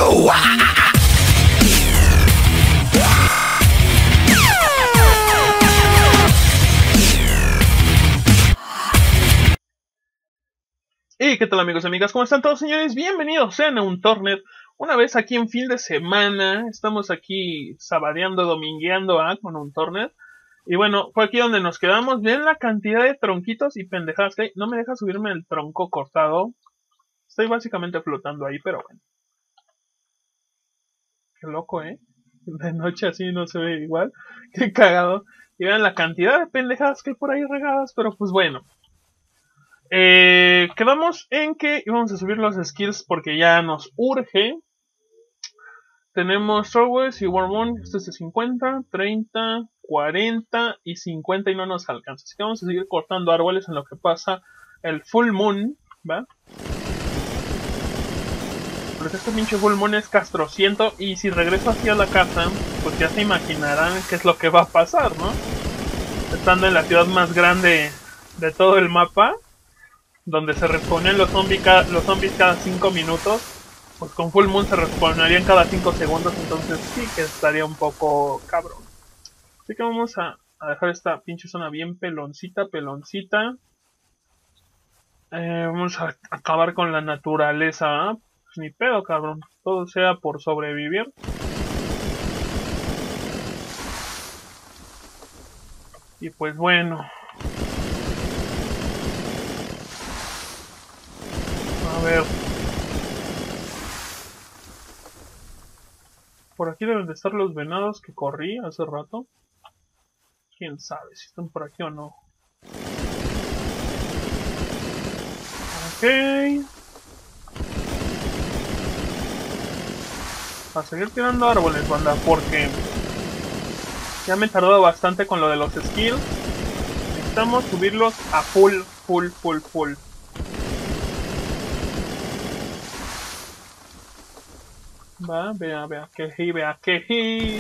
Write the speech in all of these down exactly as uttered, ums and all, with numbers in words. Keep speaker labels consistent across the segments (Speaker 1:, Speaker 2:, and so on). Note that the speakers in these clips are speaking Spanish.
Speaker 1: go.
Speaker 2: Y qué tal, amigos y amigas, ¿cómo están todos, señores? Bienvenidos sean a un Tornet. Una vez aquí en fin de semana, estamos aquí sabadeando, domingueando ¿ah? con un Tornet. Y bueno, fue aquí donde nos quedamos. Ven la cantidad de tronquitos y pendejadas que hay. No me deja subirme el tronco cortado. Estoy básicamente flotando ahí, pero bueno. Qué loco, ¿eh? De noche así no se ve igual. Qué cagado. Y vean la cantidad de pendejadas que hay por ahí regadas, pero pues bueno. Eh, quedamos en que íbamos a subir los skills porque ya nos urge. Tenemos Star Wars y Warmon. Este es de cincuenta, treinta, cuarenta y cincuenta y no nos alcanza. Así que vamos a seguir cortando árboles en lo que pasa el Full Moon, ¿va? Porque este pinche Full Moon es castrociento y si regreso así a la casa, pues ya se imaginarán qué es lo que va a pasar, ¿no? Estando en la ciudad más grande de todo el mapa, donde se responden los, zombi ca los zombies cada cinco minutos, pues con Full Moon se respawnarían cada cinco segundos, entonces sí que estaría un poco cabrón. Así que vamos a, a dejar esta pinche zona bien peloncita, peloncita. Eh, vamos a acabar con la naturaleza, ¿eh? Pues ni pedo, cabrón. Todo sea por sobrevivir. Y pues bueno. A ver. Por aquí deben de estar los venados que corrí hace rato. Quién sabe si están por aquí o no. Ok. A seguir tirando árboles, banda, porque ya me he tardado bastante con lo de los skills. Necesitamos subirlos a full, full, full, full. Va, vea, vea, que hi, vea, que hi.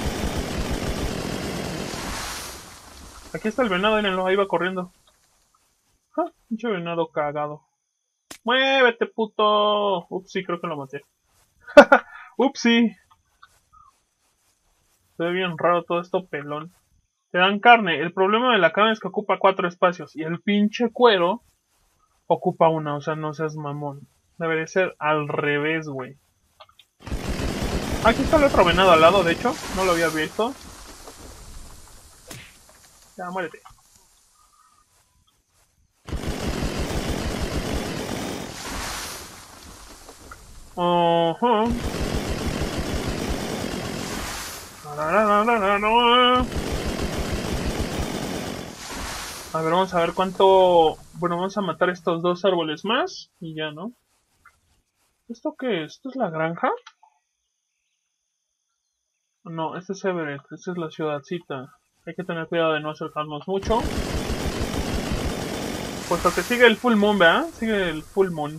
Speaker 2: Aquí está el venado, mírenlo, ahí va corriendo. Ah, pinche venado cagado. ¡Muévete, puto! Upsi, creo que lo maté. Upsi. Se ve bien raro todo esto pelón. Te dan carne. El problema de la carne es que ocupa cuatro espacios. Y el pinche cuero ocupa una. O sea, no seas mamón. Debería ser al revés, güey. Aquí está el otro venado al lado, de hecho. No lo había visto. Ya, muérete. Uh-huh. A ver, vamos a ver cuánto... Bueno, vamos a matar estos dos árboles más. Y ya, ¿no? ¿Esto qué es? ¿Esto es la granja? No, este es Everett. Esta es la ciudadcita. Hay que tener cuidado de no acercarnos mucho. Puesto que sigue el Full Moon, ¿verdad? Sigue el Full Moon.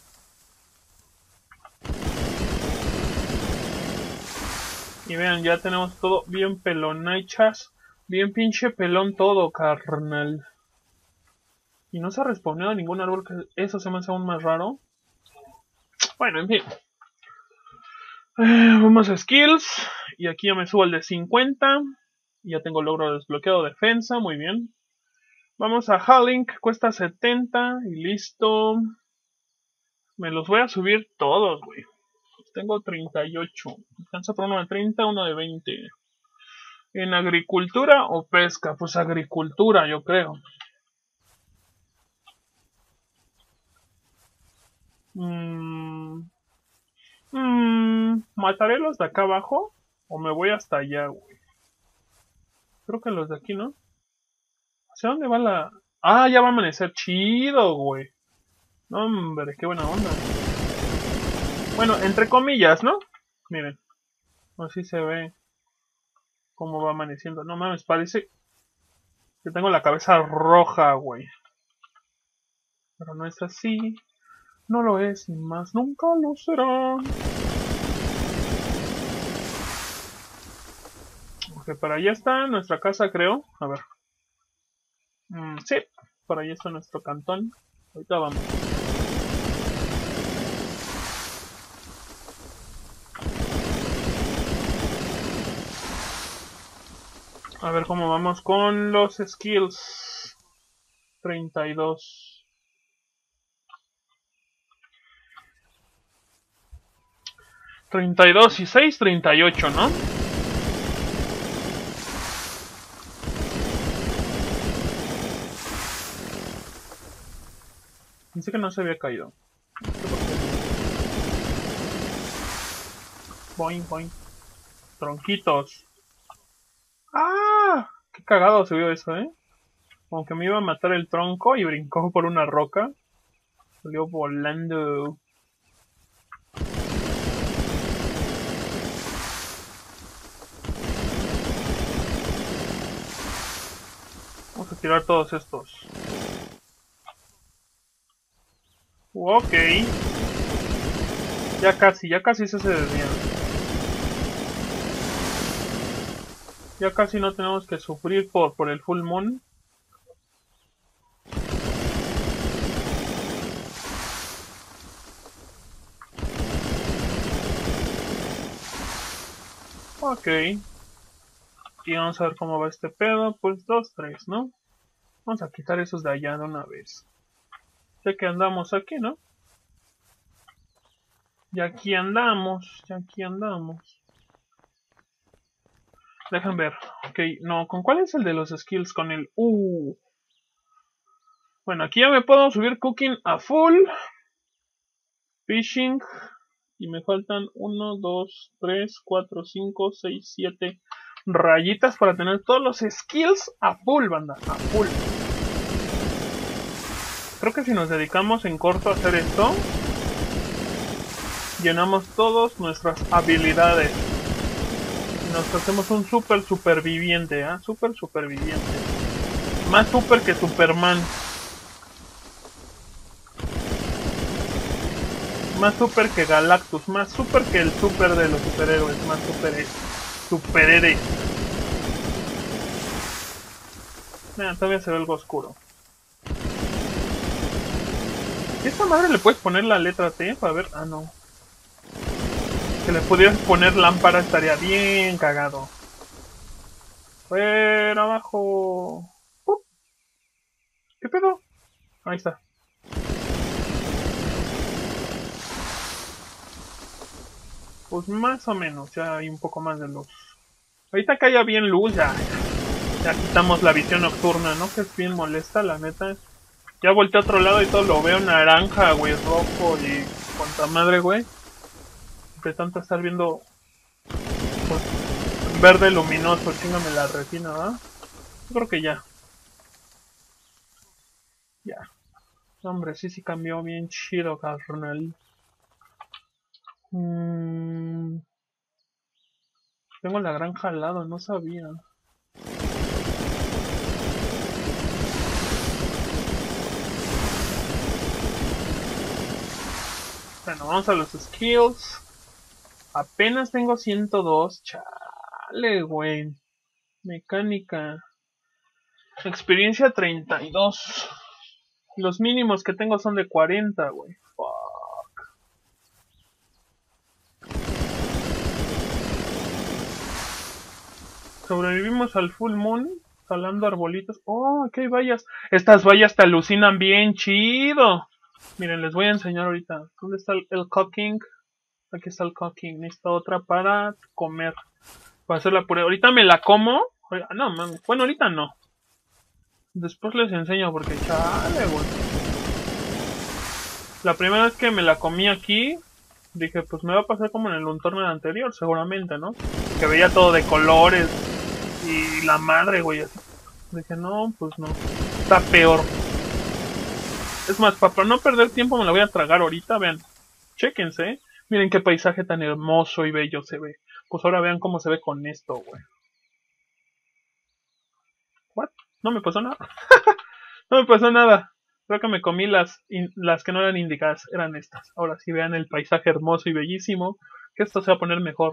Speaker 2: Y vean, ya tenemos todo bien pelonachas. Bien pinche pelón todo, carnal. Y no se ha respondido a ningún árbol, que eso se me hace aún más raro. Bueno, en fin. Eh, vamos a skills. Y aquí ya me subo al de cincuenta. Y ya tengo logro desbloqueado defensa, muy bien. Vamos a Halink, cuesta setenta. Y listo. Me los voy a subir todos, güey. Tengo treinta y ocho. Alcanza por uno de treinta, uno de veinte. ¿En agricultura o pesca? Pues agricultura, yo creo. Mmm... Mmm... ¿Mataré los de acá abajo? ¿O me voy hasta allá, güey? Creo que los de aquí, ¿no? ¿Hacia dónde va la...? Ah, ya va a amanecer. Chido, güey. No, hombre, qué buena onda. Bueno, entre comillas, ¿no? Miren. Así se ve cómo va amaneciendo. No mames, parece que tengo la cabeza roja, güey. Pero no es así. No lo es, ni más nunca lo será. Ok, para allá está nuestra casa, creo. A ver. Mm, sí, por ahí está nuestro cantón. Ahorita vamos. A ver cómo vamos con los skills. treinta y dos. treinta y dos y seis, treinta y ocho, ¿no? Pensé que no se había caído. Boing, boing. Tronquitos. ¡Ah! Qué cagado se vio eso, ¿eh? Como que me iba a matar el tronco y brincó por una roca. Salió volando. Vamos a tirar todos estos. Ok. Ya casi, ya casi se hace de día. Ya casi no tenemos que sufrir por, por el full moon. Ok. Y vamos a ver cómo va este pedo. Pues dos, tres, ¿no? Vamos a quitar esos de allá de una vez. Ya que andamos aquí, ¿no? Y aquí andamos, y aquí andamos. Dejan ver. Ok, no, ¿con cuál es el de los skills? Con el Uh. Bueno, aquí ya me puedo subir cooking a full. Fishing. Y me faltan uno, dos, tres, cuatro, cinco, seis, siete rayitas para tener todos los skills a full, banda. A full. Creo que si nos dedicamos en corto a hacer esto, llenamos todas nuestras habilidades. Nos hacemos un super superviviente, ¿ah? ¿eh? Super superviviente. Más super que Superman. Más super que Galactus. Más super que el super de los superhéroes. Más super superhéroes. Mira, todavía se ve algo oscuro. ¿A esta madre le puedes poner la letra T para ver? Ah, no. Si le pudieras poner lámpara estaría bien cagado. Fuera abajo. Uh. ¿Qué pedo? Ahí está. Pues más o menos, ya hay un poco más de luz. Ahorita que haya bien luz, ya, ya quitamos la visión nocturna, ¿no? Que es bien molesta, la neta. Ya volteé a otro lado y todo lo veo naranja, güey, rojo y contra madre, güey. De tanto estar viendo pues, verde luminoso, chingame la retina, ¿verdad? Yo creo que ya. Ya. Hombre, sí, sí cambió bien chido, carnal. Mm... Tengo la granja al lado, no sabía. Bueno, vamos a los skills. Apenas tengo ciento dos. Chale, güey. Mecánica. Experiencia treinta y dos. Los mínimos que tengo son de cuarenta, güey. Fuck. Sobrevivimos al full moon. Jalando arbolitos. Oh, aquí hay vallas. Estas vallas te alucinan bien chido. Miren, les voy a enseñar ahorita. ¿Dónde está el, el cooking? Aquí está el cooking. Necesito otra para comer. Para hacer la puré. Ahorita me la como. No, man. Bueno, ahorita no. Después les enseño porque chale, güey. La primera vez que me la comí aquí, dije, pues me va a pasar como en el entorno anterior, seguramente, ¿no? Que veía todo de colores y la madre, güey. Así. Dije, no, pues no. Está peor. Es más, para no perder tiempo me la voy a tragar ahorita, vean. Chéquense. Miren qué paisaje tan hermoso y bello se ve. Pues ahora vean cómo se ve con esto, güey. ¿What? No me pasó nada. No me pasó nada. Creo que me comí las, las que no eran indicadas. Eran estas. Ahora sí vean el paisaje hermoso y bellísimo. Que esto se va a poner mejor.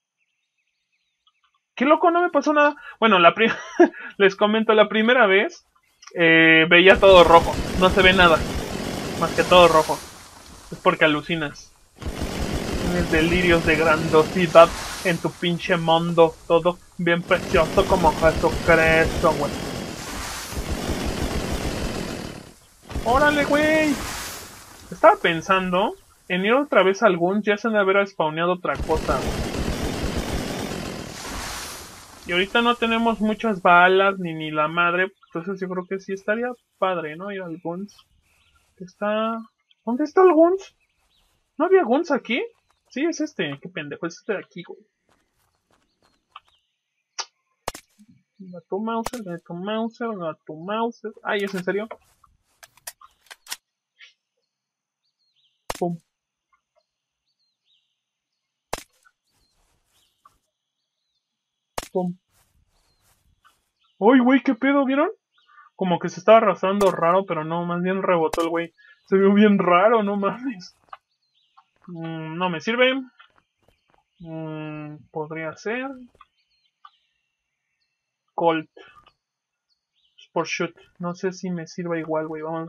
Speaker 2: ¡Qué loco! No me pasó nada. Bueno, la les comento, la primera vez eh, veía todo rojo. No se ve nada. Más que todo rojo. Es porque alucinas. Tienes delirios de grandiosidad en tu pinche mundo. Todo Bien precioso como Jesucristo, güey. ¡Órale, güey! Estaba pensando en ir otra vez al Gunz, ya se han de haber spawneado otra cosa, güey. Y ahorita no tenemos muchas balas, ni ni la madre, entonces yo creo que sí estaría padre, ¿no? Ir al Gunz. Está... ¿Dónde está el Gunz? ¿No había Gunz aquí? Sí, es este, qué pendejo, es este de aquí, güey. Gato Mauser, gato Mauser, gato Mauser. Ay, ¿es en serio? Pum. Pum. Uy, güey, ¿qué pedo? ¿Vieron? Como que se estaba arrastrando raro, pero no, más bien rebotó el güey. Se vio bien raro, no mames. Mm, no me sirve. Mm, podría ser. Colt. Sport Shoot. No sé si me sirva igual, güey. Vamos.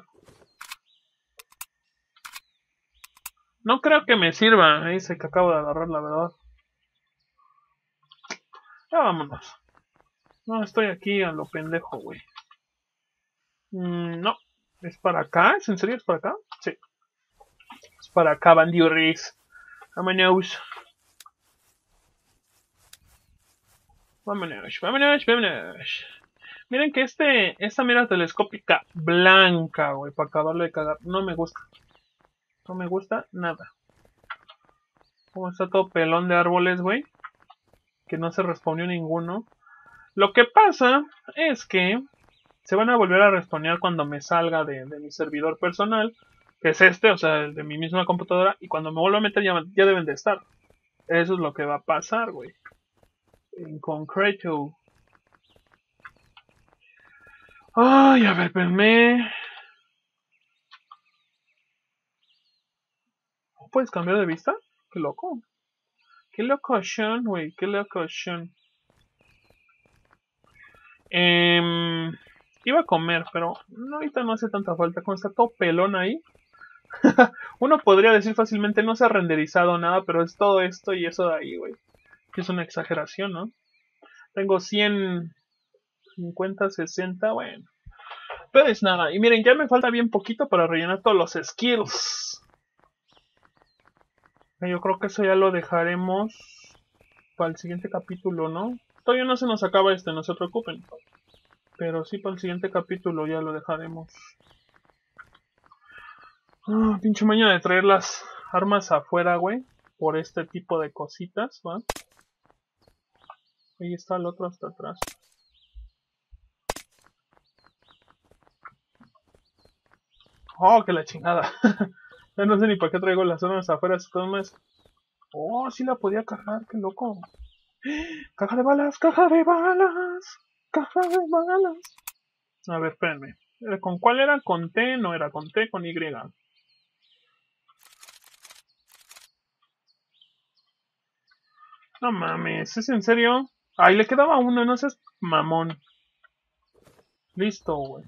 Speaker 2: No creo que me sirva. Ese que acabo de agarrar, la verdad. Ya vámonos. No, estoy aquí a lo pendejo, güey. Mm, no. ¿Es para acá? ¿Es en serio? ¿Es para acá? Sí. Es para acá, bandiurris. Vámonos. Vámonos, vámonos, vámonos. Miren que este, esta mira telescópica blanca, güey, para acabarle de cagar. No me gusta. No me gusta nada. Como está todo pelón de árboles, güey. Que no se respondió ninguno. Lo que pasa es que se van a volver a responder cuando me salga de, de mi servidor personal. Que es este, o sea, el de mi misma computadora. Y cuando me vuelva a meter ya, ya deben de estar. Eso es lo que va a pasar, güey. En concreto. Ay, a ver, espérame. ¿Puedes cambiar de vista? Qué loco. Qué loco, Sean, güey. Qué loco, Sean. Eh, iba a comer, pero no, ahorita no hace tanta falta. Como está todo pelón ahí. Uno podría decir fácilmente no se ha renderizado nada, pero es todo esto y eso de ahí, güey. Que es una exageración, ¿no? Tengo cien, cincuenta, sesenta, bueno. Pero es nada. Y miren, ya me falta bien poquito para rellenar todos los skills. Yo creo que eso ya lo dejaremos para el siguiente capítulo, ¿no? Todavía no se nos acaba este, no se preocupen. Pero sí, para el siguiente capítulo ya lo dejaremos. Ah, pinche mañana de traer las armas afuera, güey. Por este tipo de cositas, ¿va? Ahí está el otro hasta atrás. Oh, que la chingada. Ya no sé ni para qué traigo las armas afuera. Más. Oh, sí la podía cargar, qué loco. Caja de balas, caja de balas, caja de balas. A ver, espérenme. ¿Con cuál era? ¿Con T? No era con T, con Y. No mames, ¿es en serio? Ay, le quedaba uno, no seas mamón. Listo, güey.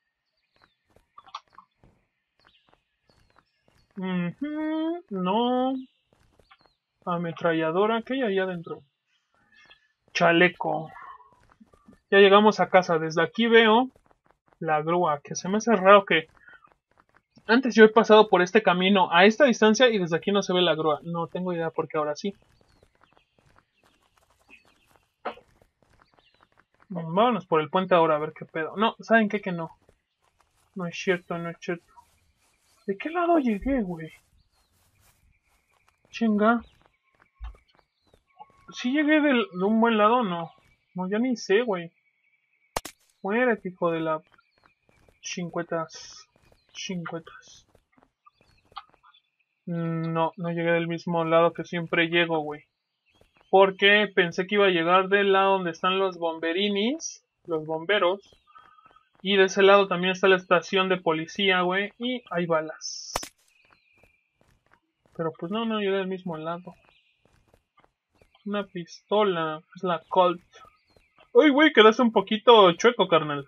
Speaker 2: Uh-huh, no. Ametralladora, ¿qué hay ahí adentro? Chaleco. Ya llegamos a casa. Desde aquí veo la grúa, que se me hace raro que... Antes yo he pasado por este camino a esta distancia y desde aquí no se ve la grúa. No tengo idea porque ahora sí. Vámonos por el puente ahora a ver qué pedo. No, ¿saben qué? Que no. No es cierto, no es cierto. ¿De qué lado llegué, güey? Chinga. ¿Sí llegué del, de un buen lado o no? No, ya ni sé, güey. Muérete, hijo de la... Chincuetas. Chincuetas. No, no llegué del mismo lado que siempre llego, güey. Porque pensé que iba a llegar del lado donde están los bomberinis, los bomberos. Y de ese lado también está la estación de policía, güey. Y hay balas. Pero pues no, no llegué del mismo lado. Una pistola. Es la Colt. Uy, güey, quedaste un poquito chueco, carnal.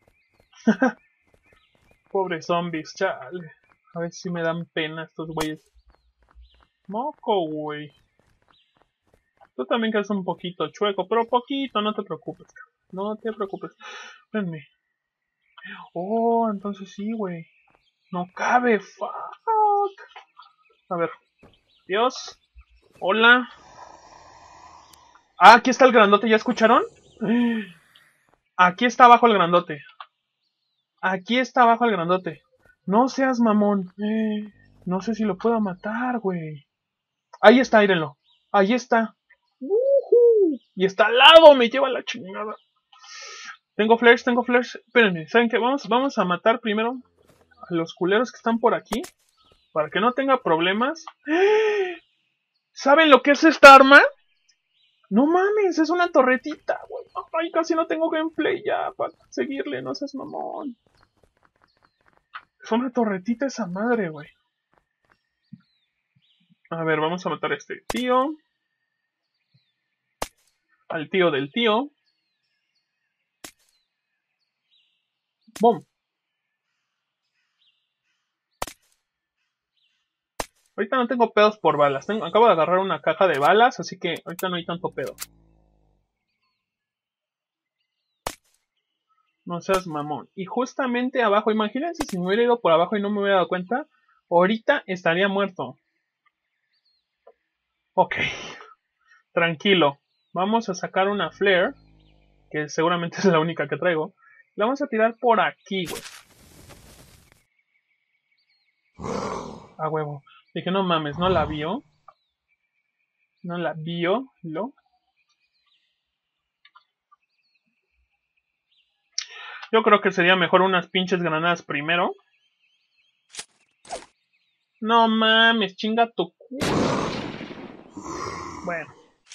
Speaker 2: Pobres zombies, chale. A ver si me dan pena estos güeyes. Moco, güey. Tú también quedas un poquito chueco, pero poquito, no te preocupes. No te preocupes. Espérenme. Oh, entonces sí, güey. No cabe, fuck. A ver. Dios. Hola. Ah, aquí está el grandote, ¿ya escucharon? Aquí está abajo el grandote. Aquí está abajo el grandote. No seas mamón. Eh, no sé si lo puedo matar, güey. Ahí está, írenlo. Ahí está. Uh-huh. Y está al lado, me lleva la chingada. Tengo flares, tengo flares. Espérenme, ¿saben qué? Vamos, vamos a matar primero a los culeros que están por aquí. Para que no tenga problemas. ¿Saben lo que es esta arma? No mames, es una torretita, güey. Ay, casi no tengo gameplay ya para seguirle, no seas mamón. Es una torretita esa madre, güey. A ver, vamos a matar a este tío. Al tío del tío. ¡Bum! Ahorita no tengo pedos por balas. Tengo, acabo de agarrar una caja de balas, así que ahorita no hay tanto pedo. No seas mamón. Y justamente abajo, imagínense si me hubiera ido por abajo y no me hubiera dado cuenta. Ahorita estaría muerto. Ok. Tranquilo. Vamos a sacar una flare. Que seguramente es la única que traigo. La vamos a tirar por aquí, güey. A huevo. Dije, no mames, no la vio. No la vio. ¿Lo? Yo creo que sería mejor unas pinches granadas primero. No mames, chinga tu cu... Bueno.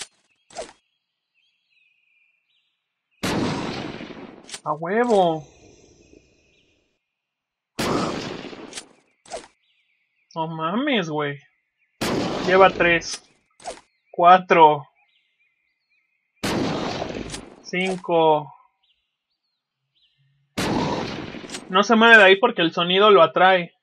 Speaker 2: A huevo. No mames, güey. Lleva tres. Cuatro. Cinco. No se mueve de ahí porque el sonido lo atrae.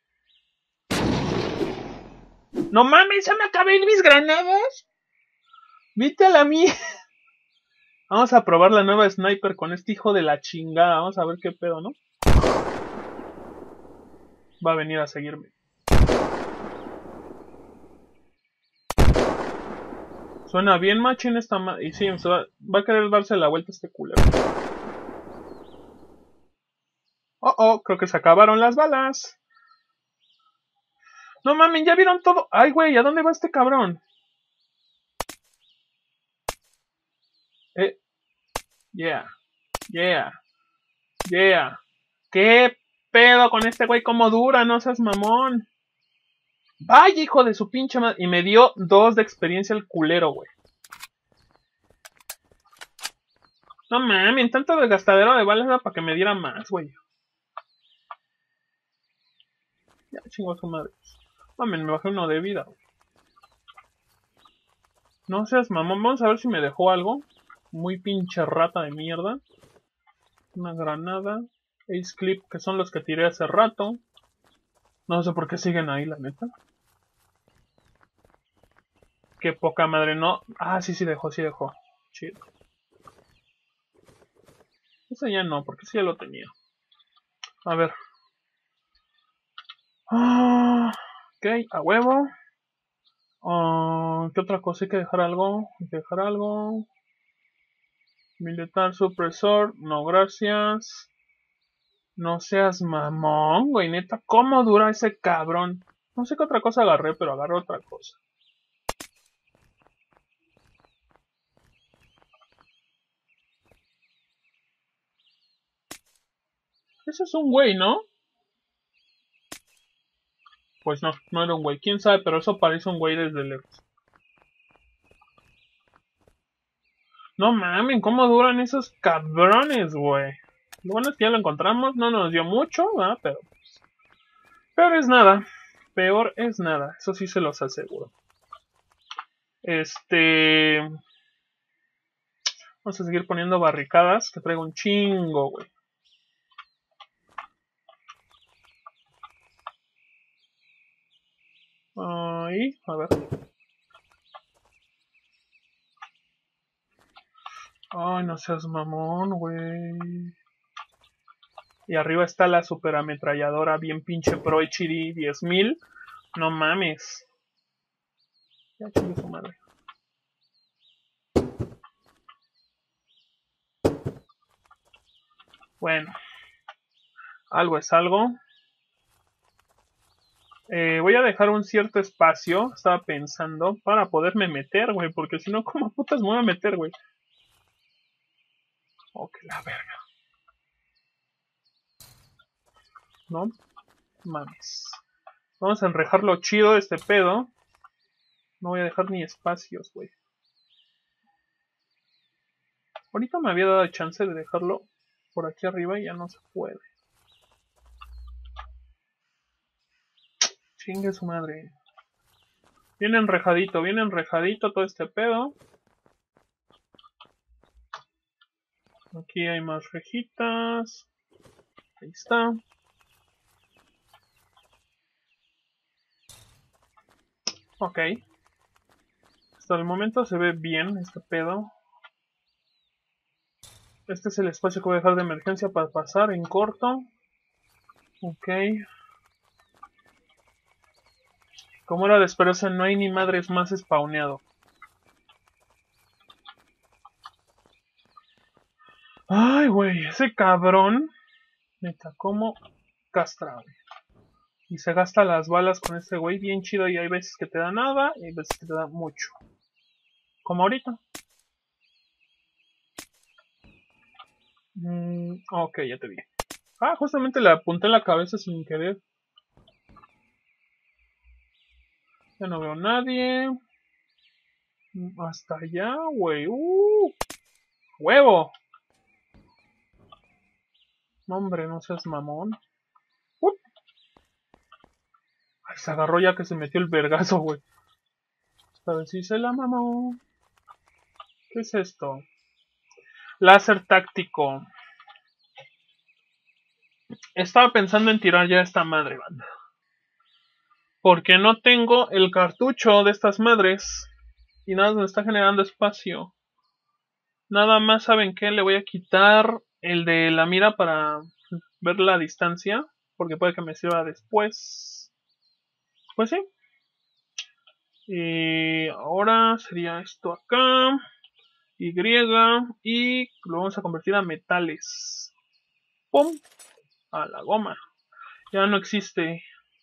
Speaker 2: No mames, ¿se me acabé mis granadas? Viste a la mía. Vamos a probar la nueva sniper con este hijo de la chingada. Vamos a ver qué pedo, ¿no? Va a venir a seguirme. Suena bien machín esta madre. Y sí, se va, va a querer darse la vuelta este culero. Oh, oh, creo que se acabaron las balas. No mames, ya vieron todo. Ay, güey, ¿a dónde va este cabrón? Eh, yeah, yeah, yeah. ¿Qué pedo con este güey? ¿Cómo dura? No seas mamón. Vaya, hijo de su pinche madre. Y me dio dos de experiencia el culero, güey. No mames, tanto desgastadero de balas era para que me diera más, güey. Ya chingó a su madre. Mames, me bajé uno de vida, güey. No seas mamón, vamos a ver si me dejó algo. Muy pinche rata de mierda. Una granada. Ace clip, que son los que tiré hace rato. No sé por qué siguen ahí, la neta. Qué poca madre, no. Ah, sí, sí dejó, sí dejó. Chido. Ese ya no, porque ese ya lo tenía. A ver. Ah, ok, a huevo. Uh, ¿Qué otra cosa? Hay que dejar algo. Hay que dejar algo. Militar supresor. No, gracias. No seas mamón, güey. Neta, ¿cómo dura ese cabrón? No sé qué otra cosa agarré, pero agarré otra cosa. Ese es un güey, ¿no? Pues no, no era un güey. ¿Quién sabe? Pero eso parece un güey desde lejos. No mames, ¿cómo duran esos cabrones, güey? Lo bueno es que ya lo encontramos. No nos dio mucho, ¿verdad? Pero... Peor es nada. Peor es nada. Eso sí se los aseguro. Este... Vamos a seguir poniendo barricadas. Que traigo un chingo, güey. Ahí, a ver. Ay, no seas mamón, güey. Y arriba está la super ametralladora bien pinche Pro H D diez mil. No mames. Ya chingue su madre. Bueno, algo es algo. Eh, voy a dejar un cierto espacio, estaba pensando, para poderme meter, güey, porque si no, ¿cómo putas me voy a meter, güey? Oh, que la verga. No mames. Vamos a enrejarlo chido de este pedo. No voy a dejar ni espacios, güey. Ahorita me había dado chance de dejarlo por aquí arriba y ya no se puede. Chingue su madre. Viene enrejadito, viene enrejadito todo este pedo. Aquí hay más rejitas. Ahí está. Ok. Hasta el momento se ve bien este pedo. Este es el espacio que voy a dejar de emergencia para pasar en corto. Ok. Como era de esperarse, no hay ni madres más spawneado. Ay, güey, ese cabrón. Neta, como castra, güey. Y se gasta las balas con este güey bien chido y hay veces que te da nada y hay veces que te da mucho. Como ahorita. Mm, ok, ya te vi. Ah, justamente le apunté en la cabeza sin querer. Ya no veo a nadie. Hasta allá, güey. ¡Uh! ¡Huevo! No, hombre, no seas mamón. ¡Uh! Ay, se agarró ya que se metió el vergazo, güey. Esta vez sí se la mamó. ¿Qué es esto? Láser táctico. Estaba pensando en tirar ya esta madre, banda. Porque no tengo el cartucho de estas madres. Y nada me está generando espacio. Nada más, ¿saben qué? Le voy a quitar el de la mira para ver la distancia. Porque puede que me sirva después. Pues sí. Y ahora sería esto acá. Y. Y lo vamos a convertir a metales. ¡Pum! A la goma. Ya no existe.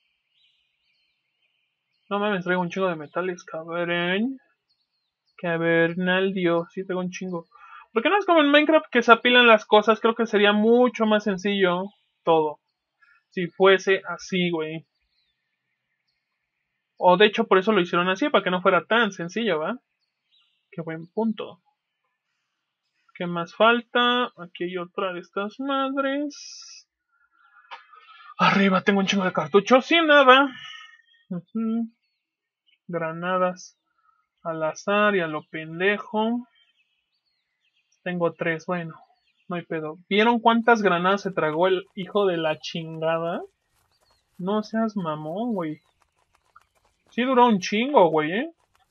Speaker 2: No mames, traigo un chingo de metales, cabrón. Cavernal Dios, sí tengo un chingo. Porque no es como en Minecraft que se apilan las cosas, creo que sería mucho más sencillo todo. Si fuese así, güey. O de hecho por eso lo hicieron así, para que no fuera tan sencillo, ¿va? Qué buen punto. ¿Qué más falta? Aquí hay otra de estas madres. Arriba tengo un chingo de cartuchos sin nada. Uh-huh. Granadas al azar y a lo pendejo. Tengo tres, bueno, no hay pedo. ¿Vieron cuántas granadas se tragó el hijo de la chingada? No seas mamón, güey. Sí duró un chingo, güey, ¿eh?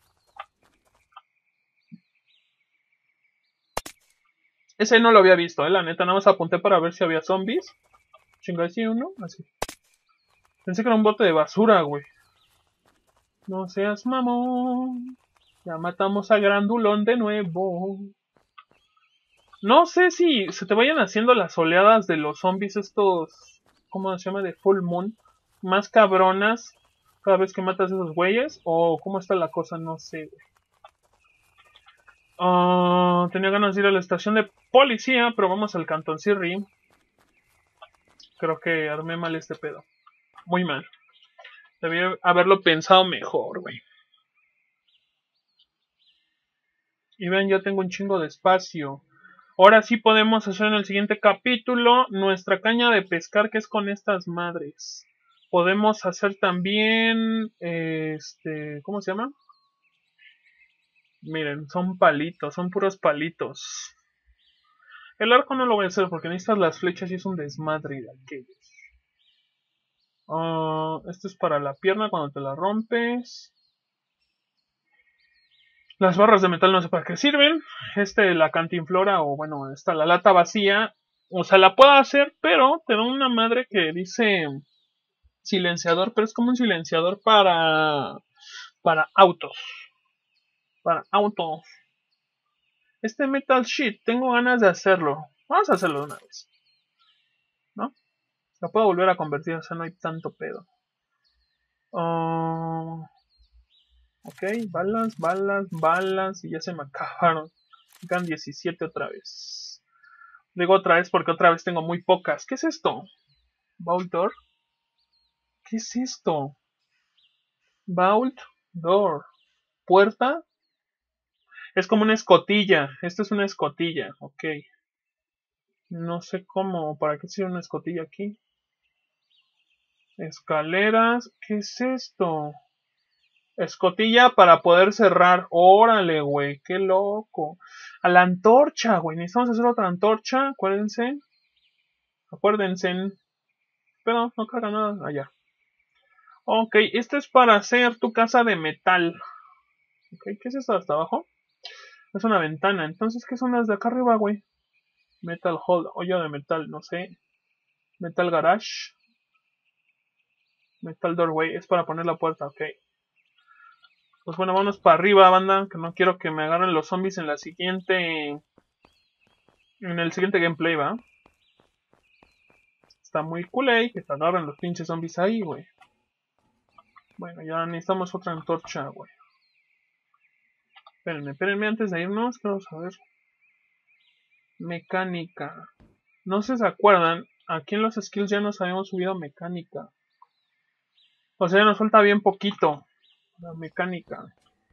Speaker 2: Ese no lo había visto, eh, la neta. Nada más apunté para ver si había zombies. Chinga, sí, uno, así. Pensé que era un bote de basura, güey. No seas mamón. Ya matamos a Grandulón de nuevo. No sé si se te vayan haciendo las oleadas de los zombies estos, ¿cómo se llama? De Full Moon. Más cabronas cada vez que matas a esos güeyes. O cómo está la cosa, no sé, güey. Uh, tenía ganas de ir a la estación de policía, pero vamos al Cantón Sirri. Creo que armé mal este pedo. Muy mal. Debía haberlo pensado mejor, güey. Y ven, ya tengo un chingo de espacio. Ahora sí podemos hacer en el siguiente capítulo nuestra caña de pescar, que es con estas madres. Podemos hacer también, este, ¿cómo se llama? Miren, son palitos, son puros palitos. El arco no lo voy a hacer porque necesitas las flechas y es un desmadre de aquellos. Uh, esto es para la pierna cuando te la rompes. Las barras de metal no sé para qué sirven. Este, la cantinflora, o bueno, esta, la lata vacía. O sea, la puedo hacer, pero te da una madre que dice silenciador, pero es como un silenciador para, para autos. Para autos. Este metal sheet, tengo ganas de hacerlo. Vamos a hacerlo de una vez. ¿No? La puedo volver a convertir, o sea, no hay tanto pedo. Uh, ok, balas, balas, balas. Y ya se me acabaron. Me quedan diecisiete otra vez. Digo otra vez porque otra vez tengo muy pocas. ¿Qué es esto? Vault door. ¿Qué es esto? Vault door. Puerta. Es como una escotilla. Esto es una escotilla. Ok. No sé cómo. ¿Para qué sirve una escotilla aquí? Escaleras. ¿Qué es esto? Escotilla para poder cerrar. Órale, güey. Qué loco. A la antorcha, güey. Necesitamos hacer otra antorcha. Acuérdense. Acuérdense. Pero no carga nada. Allá. Ok, esto es para hacer tu casa de metal. Ok, ¿qué es esto hasta abajo? Es una ventana. Entonces, ¿qué son las de acá arriba, güey? Metal hole, olla de metal, no sé. Metal garage. Metal doorway, es para poner la puerta, ok. Pues bueno, vámonos para arriba, banda. Que no quiero que me agarren los zombies en la siguiente... En el siguiente gameplay, ¿va? Está muy cool ahí que te agarren los pinches zombies ahí, güey. Bueno, ya necesitamos otra antorcha, güey. Espérenme, espérenme antes de irnos, quiero saber. Mecánica. No sé si se acuerdan, aquí en los skills ya nos habíamos subido mecánica. O sea, ya nos falta bien poquito la mecánica.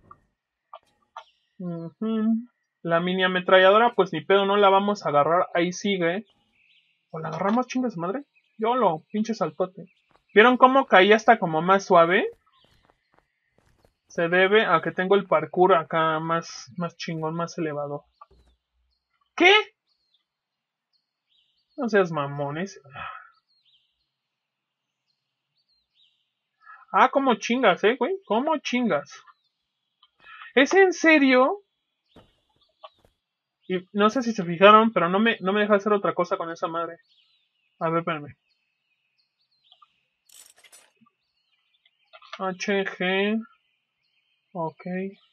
Speaker 2: Uh-huh. La mini ametralladora, pues ni pedo, no la vamos a agarrar. Ahí sigue. ¿O la agarramos, chingas madre? Yo lo, pinche saltote. ¿Vieron cómo caía hasta como más suave? Se debe a que tengo el parkour acá más, más chingón, más elevado. ¿Qué? No seas mamones. Ah, como chingas, eh, güey. ¿Cómo chingas? ¿Es en serio? Y no sé si se fijaron, pero no me, no me deja hacer otra cosa con esa madre. A ver, espérenme. H G. Ok.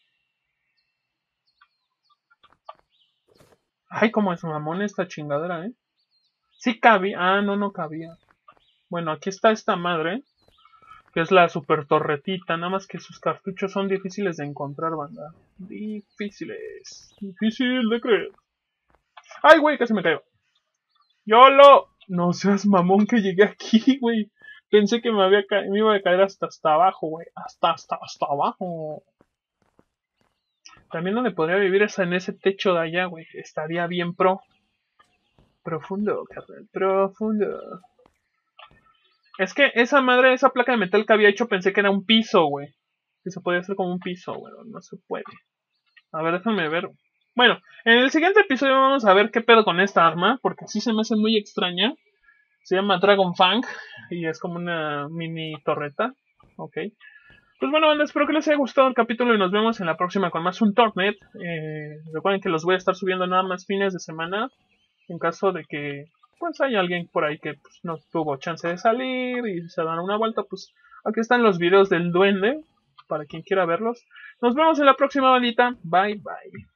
Speaker 2: Ay, como es mamón esta chingadera, ¿eh? Sí cabía. Ah, no, no cabía. Bueno, aquí está esta madre. Que es la super torretita. Nada más que sus cartuchos son difíciles de encontrar, banda. Difíciles. Difícil de creer. Ay, güey, casi me cayó. ¡Yolo! No seas mamón que llegué aquí, güey. Pensé que me, había ca me iba a caer hasta hasta abajo, güey. Hasta, hasta, hasta abajo. También donde podría vivir es en ese techo de allá, güey. Estaría bien pro. Profundo, carnal. Profundo. Es que esa madre, esa placa de metal que había hecho, pensé que era un piso, güey. Que se podía hacer como un piso, güey. No se puede. A ver, déjame ver. Bueno, en el siguiente episodio vamos a ver qué pedo con esta arma. Porque sí se me hace muy extraña. Se llama Dragon Fang. Y es como una mini torreta. Ok. Pues bueno, banda, espero que les haya gustado el capítulo y nos vemos en la próxima con más un Tornet. Eh, recuerden que los voy a estar subiendo nada más fines de semana. En caso de que pues haya alguien por ahí que pues, no tuvo chance de salir y se dan una vuelta, pues aquí están los videos del duende para quien quiera verlos. Nos vemos en la próxima, bandita. Bye, bye.